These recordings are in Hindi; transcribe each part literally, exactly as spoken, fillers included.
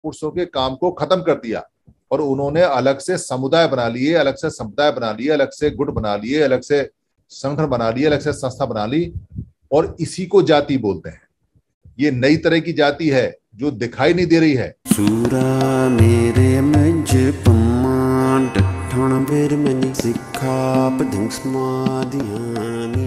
पुरुषों के काम को खत्म कर दिया और उन्होंने अलग से समुदाय बना लिए, अलग से संप्रदाय बना लिए, अलग से गुट बना लिए, अलग से संगठन बना लिए, अलग से संस्था बना ली और इसी को जाति बोलते हैं। ये नई तरह की जाति है जो दिखाई नहीं दे रही है। सूरा मेरे मंज पमान ठण बेर मनी सिखा पदिंग समाधियानी।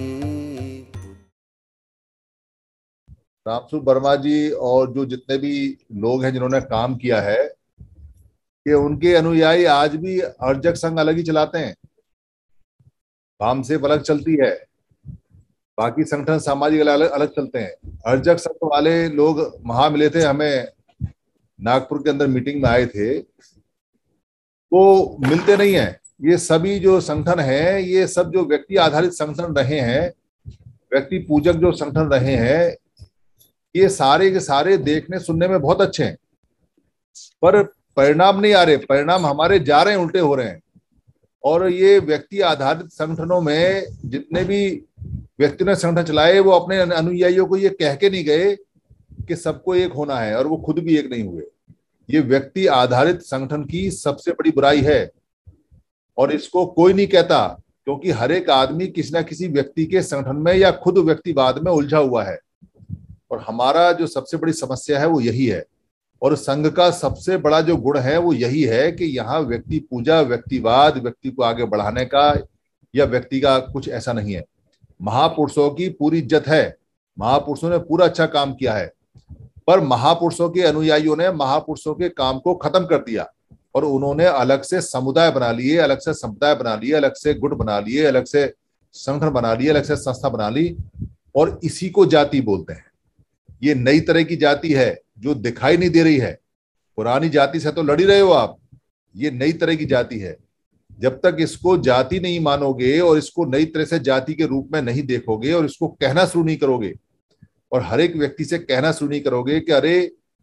रामसूर वर्मा जी और जो जितने भी लोग हैं जिन्होंने काम किया है कि उनके अनुयायी आज भी अर्जक संघ अलग ही चलाते हैं, काम से अलग चलती है, बाकी संगठन सामाजिक अलग अलग चलते हैं। अर्जक संघ वाले लोग वहां मिले थे, हमें नागपुर के अंदर मीटिंग में आए थे, वो मिलते नहीं है। ये सभी जो संगठन है ये सब जो व्यक्ति आधारित संगठन रहे हैं, व्यक्ति पूजक जो संगठन रहे हैं, ये सारे के सारे देखने सुनने में बहुत अच्छे हैं पर परिणाम नहीं आ रहे। परिणाम हमारे जा रहे हैं, उल्टे हो रहे हैं। और ये व्यक्ति आधारित संगठनों में जितने भी व्यक्तियों ने संगठन चलाए वो अपने अनुयायियों को ये कह के नहीं गए कि सबको एक होना है और वो खुद भी एक नहीं हुए। ये व्यक्ति आधारित संगठन की सबसे बड़ी बुराई है और इसको कोई नहीं कहता क्योंकि हर एक आदमी किसी ना किसी व्यक्ति के संगठन में या खुद व्यक्तिवाद में उलझा हुआ है। और हमारा जो सबसे बड़ी समस्या है वो यही है और संघ का सबसे बड़ा जो गुण है वो यही है कि यहाँ व्यक्ति पूजा, व्यक्तिवाद, व्यक्ति को आगे बढ़ाने का या व्यक्ति का कुछ ऐसा नहीं है। महापुरुषों की पूरी इज्जत है, महापुरुषों ने पूरा अच्छा काम किया है, पर महापुरुषों के अनुयायियों ने महापुरुषों के काम को खत्म कर दिया और उन्होंने अलग से समुदाय बना लिए, अलग से संप्रदाय बना लिए, अलग से गुट बना लिए, अलग से संगठन बना लिए, अलग से संस्था बना ली और इसी को जाति बोलते हैं। ये नई तरह की जाति है जो दिखाई नहीं दे रही है। पुरानी जाति से तो लड़ी रहे हो आप, ये नई तरह की जाति है। जब तक इसको जाति नहीं मानोगे और इसको नई तरह से जाति के रूप में नहीं देखोगे और इसको कहना शुरू नहीं करोगे और हर एक व्यक्ति से कहना शुरू नहीं करोगे कि अरे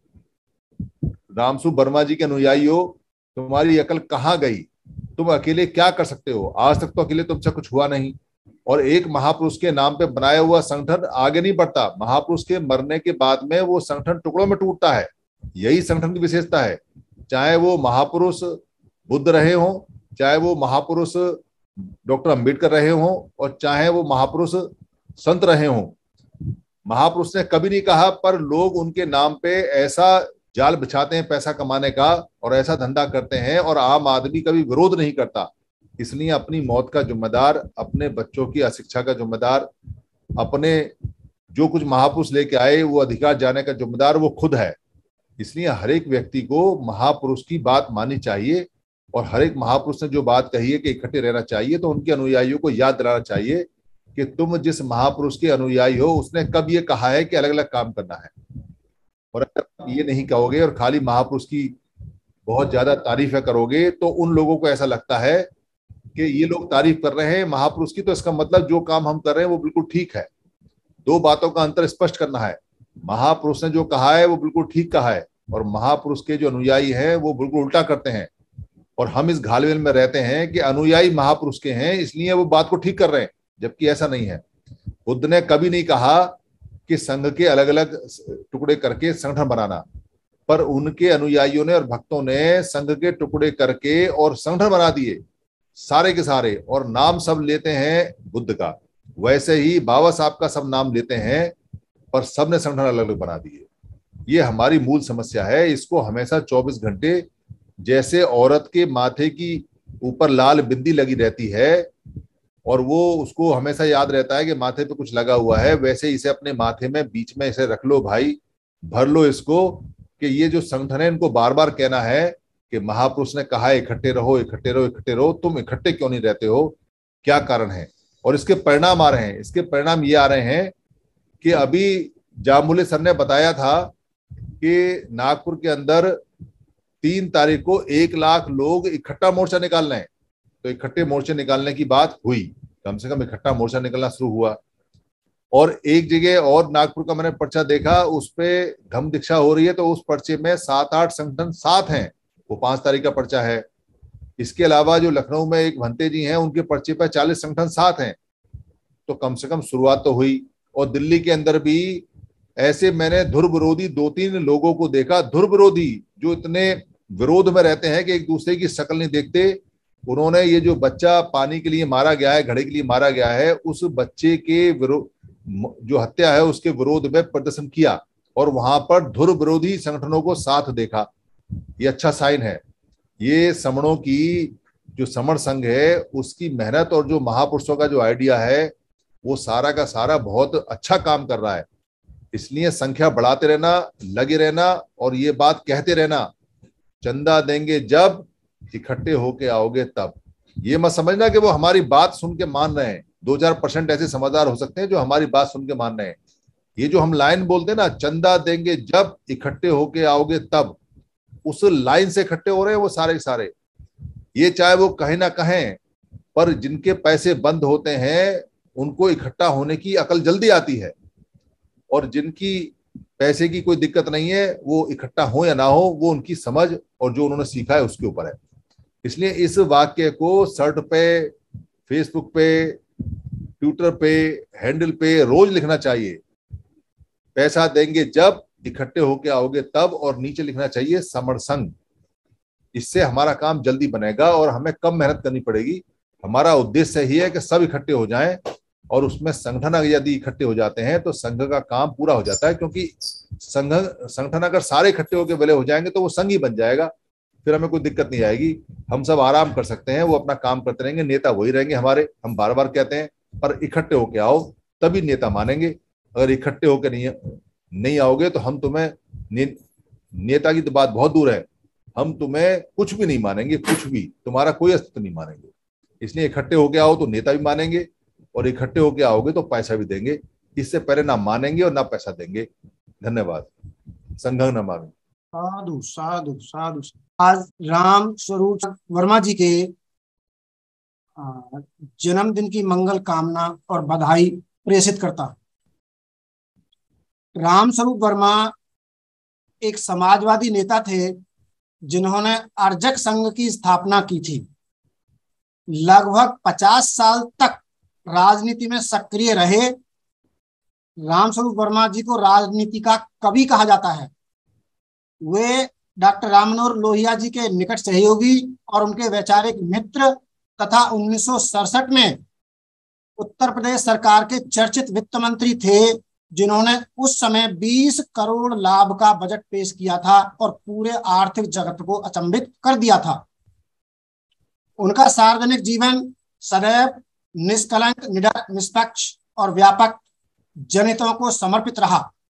रामसूर वर्मा जी के अनुयायियों, तुम्हारी अकल कहाँ गई, तुम अकेले क्या कर सकते हो, आज तक तो अकेले तुमसे कुछ हुआ नहीं। और एक महापुरुष के नाम पे बनाया हुआ संगठन आगे नहीं बढ़ता, महापुरुष के मरने के बाद में वो संगठन टुकड़ों में टूटता है। यही संगठन की विशेषता है, चाहे वो महापुरुष बुद्ध रहे हों, चाहे वो महापुरुष डॉक्टर अंबेडकर रहे हों और चाहे वो महापुरुष संत रहे हों। महापुरुष ने कभी नहीं कहा, पर लोग उनके नाम पे ऐसा जाल बिछाते हैं पैसा कमाने का और ऐसा धंधा करते हैं और आम आदमी कभी विरोध नहीं करता। इसलिए अपनी मौत का जिम्मेदार, अपने बच्चों की अशिक्षा का जिम्मेदार, अपने जो कुछ महापुरुष लेके आए वो अधिकार जाने का जिम्मेदार वो खुद है। इसलिए हर एक व्यक्ति को महापुरुष की बात माननी चाहिए और हर एक महापुरुष ने जो बात कही है कि इकट्ठे रहना चाहिए तो उनके अनुयायियों को याद दिलाना चाहिए कि तुम जिस महापुरुष के अनुयायी हो उसने कब ये कहा है कि अलग अलग काम करना है। और अगर ये नहीं कहोगे और खाली महापुरुष की बहुत ज्यादा तारीफें करोगे तो उन लोगों को ऐसा लगता है कि ये लोग तारीफ कर रहे हैं महापुरुष की, तो इसका मतलब जो काम हम कर रहे हैं वो बिल्कुल ठीक है। दो बातों का अंतर स्पष्ट करना है। महापुरुष ने जो कहा है वो बिल्कुल ठीक कहा है और महापुरुष के जो अनुयायी हैं वो बिल्कुल उल्टा करते हैं। और हम इस घालमेल में रहते हैं कि अनुयायी महापुरुष के हैं इसलिए वो बात को ठीक कर रहे हैं, जबकि ऐसा नहीं है। बुद्ध ने कभी नहीं कहा कि संघ के अलग अलग टुकड़े करके संगठन बनाना, पर उनके अनुयायियों ने और भक्तों ने संघ के टुकड़े करके और संगठन बना दिए सारे के सारे, और नाम सब लेते हैं बुद्ध का। वैसे ही बाबा साहब का सब नाम लेते हैं पर सब ने संगठन अलग अलग बना दिए। ये हमारी मूल समस्या है। इसको हमेशा चौबीस घंटे जैसे औरत के माथे की ऊपर लाल बिंदी लगी रहती है और वो उसको हमेशा याद रहता है कि माथे पे कुछ लगा हुआ है, वैसे इसे अपने माथे में बीच में इसे रख लो भाई, भर लो इसको कि ये जो संगठन है इनको बार बार कहना है कि महापुरुष ने कहा है इकट्ठे रहो इकट्ठे रहो इकट्ठे रहो। तुम इकट्ठे क्यों नहीं रहते हो, क्या कारण है? और इसके परिणाम आ रहे हैं। इसके परिणाम ये आ रहे हैं कि अभी जामुले सर ने बताया था कि नागपुर के अंदर तीन तारीख को एक लाख लोग इकट्ठा मोर्चा निकाल रहे हैं। तो इकट्ठे मोर्चे निकालने की बात हुई, कम से कम इकट्ठा मोर्चा निकलना शुरू हुआ। और एक जगह और नागपुर का मैंने पर्चा देखा, उस पे धम्म दीक्षा हो रही है, तो उस पर्चे में सात आठ संगठन साथ हैं, वो पांच तारीख का पर्चा है। इसके अलावा जो लखनऊ में एक भंते जी हैं उनके पर्चे पर चालीस संगठन साथ हैं। तो कम से कम शुरुआत तो हुई। और दिल्ली के अंदर भी ऐसे मैंने ध्रुव विरोधी दो तीन लोगों को देखा, ध्रुव विरोधी जो इतने विरोध में रहते हैं कि एक दूसरे की शक्ल नहीं देखते। उन्होंने ये जो बच्चा पानी के लिए मारा गया है, घड़े के लिए मारा गया है, उस बच्चे के विरोध, जो हत्या है उसके विरोध में प्रदर्शन किया और वहां पर ध्रुव विरोधी संगठनों को साथ देखा। ये अच्छा साइन है। ये समणों की जो समण संघ है उसकी मेहनत और जो महापुरुषों का जो आइडिया है वो सारा का सारा बहुत अच्छा काम कर रहा है। इसलिए संख्या बढ़ाते रहना, लगे रहना और ये बात कहते रहना, चंदा देंगे जब, इकट्ठे होके आओगे तब। ये मत समझना कि वो हमारी बात सुन के मान रहे हैं। दो चार परसेंट ऐसे समझदार हो सकते हैं जो हमारी बात सुन के मान रहे हैं। ये जो हम लाइन बोलते हैं ना, चंदा देंगे जब, इकट्ठे होके आओगे तब, उस लाइन से इकट्ठे हो रहे हैं वो सारे सारे। ये चाहे वो कहें ना कहें, पर जिनके पैसे बंद होते हैं उनको इकट्ठा होने की अकल जल्दी आती है, और जिनकी पैसे की कोई दिक्कत नहीं है वो इकट्ठा हो या ना हो, वो उनकी समझ और जो उन्होंने सीखा है उसके ऊपर है। इसलिए इस वाक्य को शर्ट पे, फेसबुक पे, ट्विटर पे, हैंडल पे रोज लिखना चाहिए। पैसा देंगे जब, इकट्ठे होके आओगे तब, और नीचे लिखना चाहिए समण संघ। इससे हमारा काम जल्दी बनेगा और हमें कम मेहनत करनी पड़ेगी। हमारा उद्देश्य ही है कि सब इकट्ठे हो जाएं, और उसमें संगठन यदि इकट्ठे हो जाते हैं तो संघ का काम पूरा हो जाता है। क्योंकि संघ संगठन अगर सारे इकट्ठे होकर विलय हो जाएंगे तो वो संघ ही बन जाएगा, फिर हमें कोई दिक्कत नहीं आएगी। हम सब आराम कर सकते हैं, वो अपना काम करते रहेंगे, नेता वही रहेंगे हमारे। हम बार बार कहते हैं, पर इकट्ठे होके आओ तभी नेता मानेंगे। अगर इकट्ठे होकर नहीं नहीं आओगे तो हम तुम्हें ने, नेता की तो बात बहुत दूर है, हम तुम्हें कुछ भी नहीं मानेंगे, कुछ भी, तुम्हारा कोई अस्तित्व नहीं मानेंगे। इसलिए इकट्ठे होके आओ तो नेता भी मानेंगे, और इकट्ठे होके आओगे तो पैसा भी देंगे। इससे पहले ना मानेंगे और ना पैसा देंगे। धन्यवाद। संघं नमामि। साधु साधु साधु। आज राम स्वरूप वर्मा जी के जन्मदिन की मंगल कामना और बधाई प्रेषित करता। राम स्वरूप वर्मा एक समाजवादी नेता थे जिन्होंने अर्जक संघ की स्थापना की थी। लगभग पचास साल तक राजनीति में सक्रिय रहे। रामस्वरूप वर्मा जी को राजनीति का कवि कहा जाता है। वे डॉक्टर राम मनोहर लोहिया जी के निकट सहयोगी और उनके वैचारिक मित्र तथा उन्नीस सौ सड़सठ में उत्तर प्रदेश सरकार के चर्चित वित्त मंत्री थे, जिन्होंने उस समय बीस करोड़ लाभ का बजट पेश किया था और पूरे आर्थिक जगत को अचंभित कर दिया था। उनका सार्वजनिक जीवन सदैव निष्कलंक, निडर, निष्पक्ष और व्यापक जनहितों को समर्पित रहा।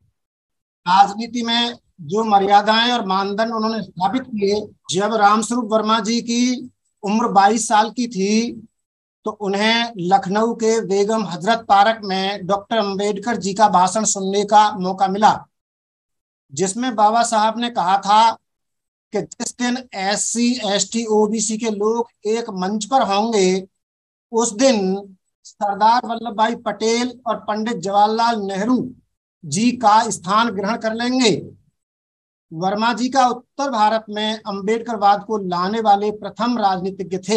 राजनीति में जो मर्यादाएं और मानदंड उन्होंने स्थापित किए, जब रामस्वरूप वर्मा जी की उम्र बाईस साल की थी तो उन्हें लखनऊ के बेगम हजरत पार्क में डॉक्टर अंबेडकर जी का भाषण सुनने का मौका मिला, जिसमें बाबा साहब ने कहा था कि जिस दिन S C S T O B C के लोग एक मंच पर होंगे, उस दिन सरदार वल्लभ भाई पटेल और पंडित जवाहरलाल नेहरू जी का स्थान ग्रहण कर लेंगे। वर्मा जी का उत्तर भारत में अंबेडकरवाद को लाने वाले प्रथम राजनीतिज्ञ थे।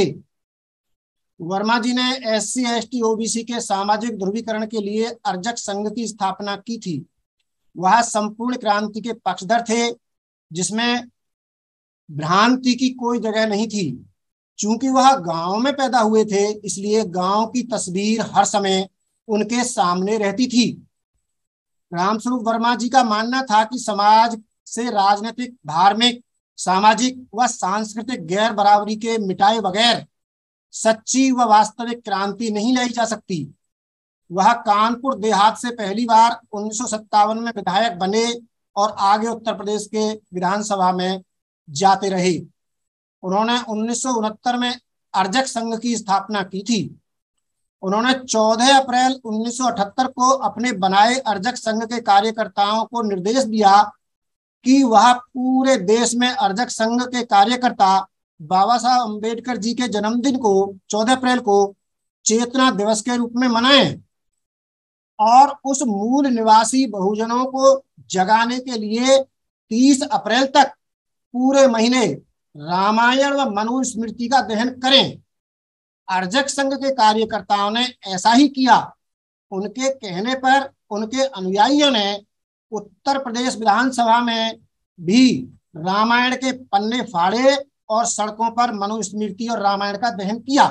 वर्मा जी ने S C S T O B C के सामाजिक ध्रुवीकरण के लिए अर्जक संघ की स्थापना की थी। वह संपूर्ण क्रांति के पक्षधर थे, जिसमें भ्रांति की कोई जगह नहीं थी। चूंकि वह गांव में पैदा हुए थे, इसलिए गांव की तस्वीर हर समय उनके सामने रहती थी। रामस्वरूप वर्मा जी का मानना था कि समाज से राजनीतिक, धार्मिक, सामाजिक व सांस्कृतिक गैर बराबरी के मिटाए बगैर सच्ची व वास्तविक क्रांति नहीं लाई जा सकती। वह कानपुर देहात से पहली बार उन्नीस सौ सत्तावन में विधायक बने और आगे उत्तर प्रदेश के विधानसभा में जाते रहे। उन्होंने उन्नीस सौ उनहत्तर में अर्जक संघ की स्थापना की थी। उन्होंने चौदह अप्रैल उन्नीस सौ अठहत्तर को अपने बनाए अर्जक संघ के कार्यकर्ताओं को निर्देश दिया कि वह पूरे देश में अर्जक संघ के कार्यकर्ता बाबा साहब अम्बेडकर जी के जन्मदिन को चौदह अप्रैल को चेतना दिवस के रूप में मनाएं और उस मूल निवासी बहुजनों को जगाने के लिए तीस अप्रैल तक पूरे महीने रामायण व मनुस्मृति का दहन करें। अर्जक संघ के कार्यकर्ताओं ने ऐसा ही किया। उनके कहने पर उनके अनुयायियों ने उत्तर प्रदेश विधानसभा में भी रामायण के पन्ने फाड़े और सड़कों पर मनुस्मृति और रामायण का दहन किया।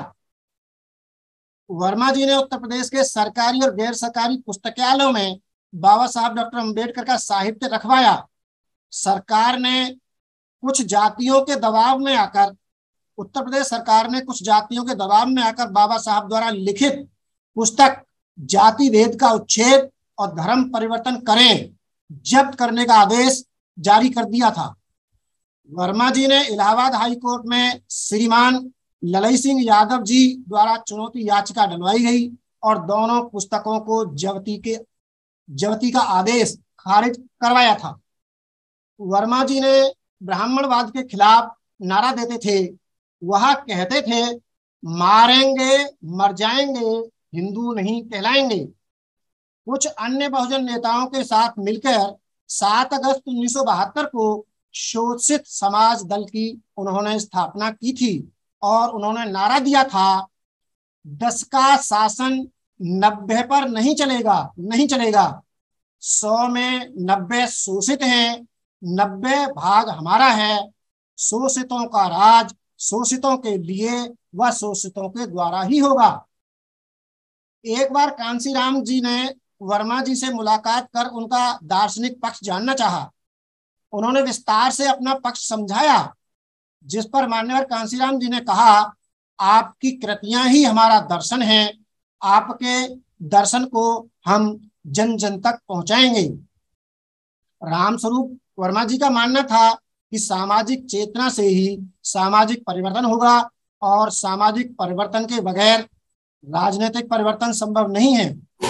वर्मा जी ने उत्तर प्रदेश के सरकारी और गैर सरकारी पुस्तकालयों में बाबा साहब डॉक्टर अंबेडकर का साहित्य रखवाया। सरकार ने कुछ जातियों के दबाव में आकर उत्तर प्रदेश सरकार ने कुछ जातियों के दबाव में आकर बाबा साहब द्वारा लिखित पुस्तक जाति भेद का उच्छेद और धर्म परिवर्तन करें जब्त करने का आदेश जारी कर दिया था। वर्मा जी ने इलाहाबाद हाई कोर्ट में श्रीमान ललई सिंह यादव जी द्वारा चुनौती याचिका डलवाई गई और दोनों पुस्तकों को जब्ती के जब्ती का आदेश खारिज करवाया था। वर्मा जी ने ब्राह्मणवाद के खिलाफ नारा देते थे। वह कहते थे, मारेंगे मर जाएंगे, हिंदू नहीं कहलाएंगे। कुछ अन्य बहुजन नेताओं के साथ मिलकर सात अगस्त उन्नीस सौ बहत्तर को शोषित समाज दल की उन्होंने स्थापना की थी और उन्होंने नारा दिया था, दस का शासन नब्बे पर नहीं चलेगा, नहीं चलेगा। सौ में नब्बे शोषित हैं, नब्बे भाग हमारा है। शोषितों का राज शोषितों के लिए व शोषितों के द्वारा ही होगा। एक बार कांशीराम जी ने वर्मा जी से मुलाकात कर उनका दार्शनिक पक्ष जानना चाहा। उन्होंने विस्तार से अपना पक्ष समझाया, जिस पर मान्यवर कांशीराम जी ने कहा, आपकी कृतियां ही हमारा दर्शन है, आपके दर्शन को हम जन जन तक पहुंचाएंगे। रामस्वरूप वर्मा जी का मानना था कि सामाजिक चेतना से ही सामाजिक परिवर्तन होगा और सामाजिक परिवर्तन के बगैर राजनीतिक परिवर्तन संभव नहीं है।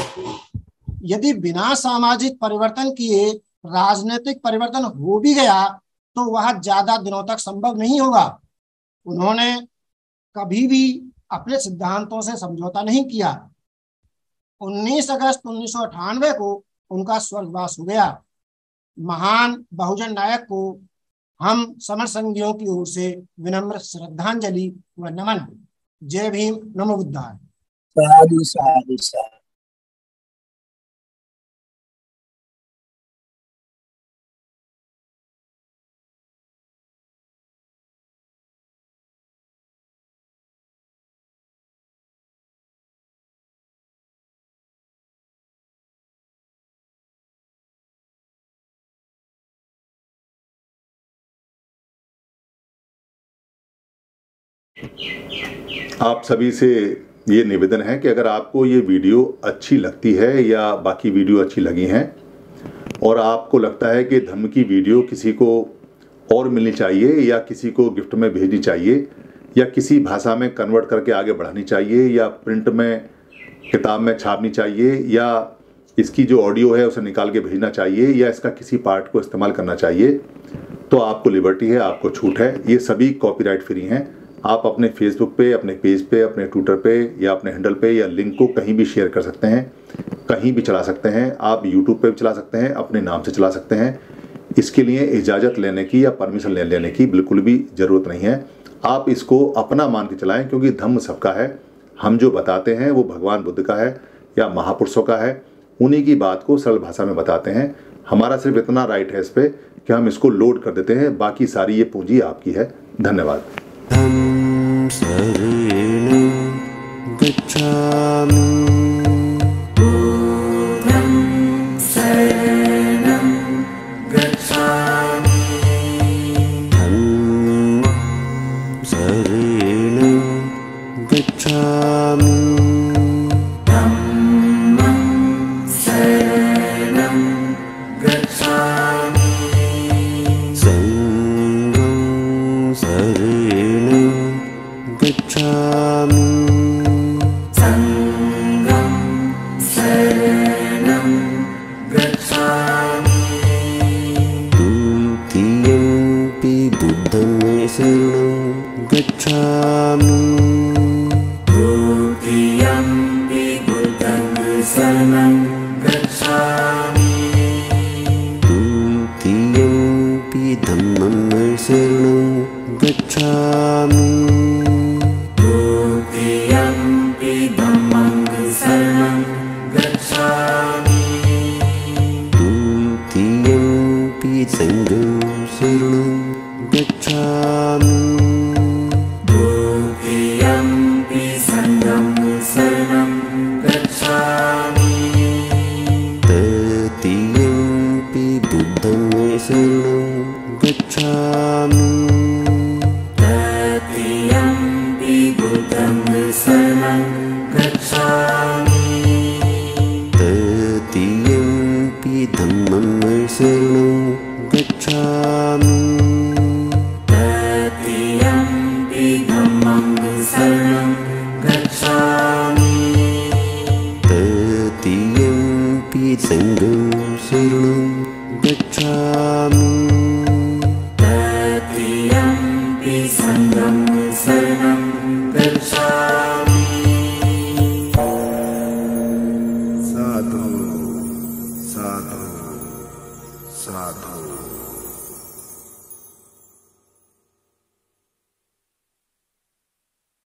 यदि बिना सामाजिक परिवर्तन किए राजनीतिक परिवर्तन हो भी गया तो वह ज्यादा दिनों तक संभव नहीं होगा। उन्होंने कभी भी अपने सिद्धांतों से समझौता नहीं किया। उन्नीस अगस्त उन्नीस सौ अठानवे को उनका स्वर्गवास हो गया। महान बहुजन नायक को हम समर संघियों की ओर से विनम्र श्रद्धांजलि व नमन। जय भीम, नमो बुद्धाय। साधु साधु साधु। आप सभी से ये निवेदन है कि अगर आपको ये वीडियो अच्छी लगती है या बाकी वीडियो अच्छी लगी हैं और आपको लगता है कि धम्म की वीडियो किसी को और मिलनी चाहिए या किसी को गिफ्ट में भेजनी चाहिए या किसी भाषा में कन्वर्ट करके आगे बढ़ानी चाहिए या प्रिंट में किताब में छापनी चाहिए या इसकी जो ऑडियो है उसे निकाल के भेजना चाहिए या इसका किसी पार्ट को इस्तेमाल करना चाहिए, तो आपको लिबर्टी है, आपको छूट है। ये सभी कॉपीराइट फ्री हैं। आप अपने फेसबुक पे, अपने पेज पे, अपने ट्विटर पे या अपने हैंडल पे या लिंक को कहीं भी शेयर कर सकते हैं, कहीं भी चला सकते हैं। आप यूट्यूब पे भी चला सकते हैं, अपने नाम से चला सकते हैं। इसके लिए इजाज़त लेने की या परमिशन ले लेने की बिल्कुल भी ज़रूरत नहीं है। आप इसको अपना मान के चलाएं, क्योंकि धम्म सबका है। हम जो बताते हैं वो भगवान बुद्ध का है या महापुरुषों का है, उन्हीं की बात को सरल भाषा में बताते हैं। हमारा सिर्फ इतना राइट है इस पर कि हम इसको लोड कर देते हैं, बाकी सारी ये पूंजी आपकी है। धन्यवाद। धम्म शरणं गच्छामि। बुद्धं शरणं गच्छामि। धम्मं शरणं गच्छामि। धम्मं शरणं गच्छामि। संघं शरणं गच्छामि। संघं शरणं गच्छामि। द्वितीयंपि बुद्धं शरणं गच्छामि। द्वितीयंपि बुद्धं शरणं गच्छामि। द्वितीयंपि धम्मं शरणं गच्छामि। द्वितीयंपि धम्मं शरणं गच्छामि। द्वितीयंपि गच्छामि तृतीयम्पि बुद्धं शरणं गच्छामि तृतीयम्पि धम्मं शरणं गच्छामि तृतीयम्पि धम्मं शरणं गच्छामि तृतीयम्पि सङ्घं शरणं गच्छामि तृतीयम्पि सङ्घं